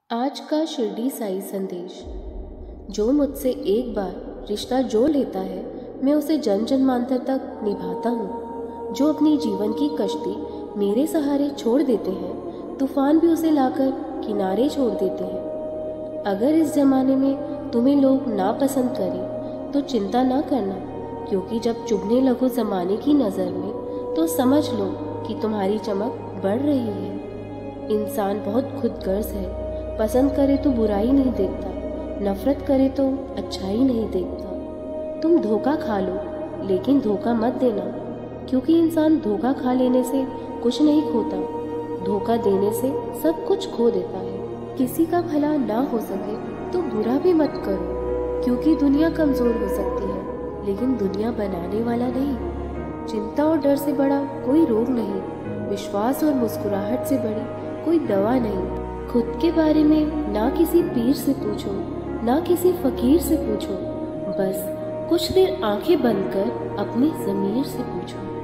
आज का शिरडी साई संदेश। जो मुझसे एक बार रिश्ता जोड़ लेता है, मैं उसे जन्म जन्मांतर तक निभाता हूँ। जो अपनी जीवन की कश्ती मेरे सहारे छोड़ देते हैं, तूफान भी उसे लाकर किनारे छोड़ देते हैं। अगर इस जमाने में तुम्हें लोग नापसंद करें तो चिंता ना करना, क्योंकि जब चुभने लगो जमाने की नज़र में तो समझ लो कि तुम्हारी चमक बढ़ रही है। इंसान बहुत खुदगर्ज है, पसंद करे तो बुराई नहीं देखता, नफरत करे तो अच्छाई नहीं देखता। तुम धोखा खा लो, लेकिन धोखा मत देना, क्योंकि इंसान धोखा खा लेने से कुछ नहीं खोता, धोखा देने से सब कुछ खो देता है। किसी का भला ना हो सके तो बुरा भी मत करो, क्योंकि दुनिया कमजोर हो सकती है, लेकिन दुनिया बनाने वाला नहीं। चिंता और डर से बड़ा कोई रोग नहीं, विश्वास और मुस्कुराहट से बड़ी कोई दवा नहीं। खुद के बारे में ना किसी पीर से पूछो, ना किसी फकीर से पूछो, बस कुछ देर आंखें बंद कर अपनी ज़मीर से पूछो।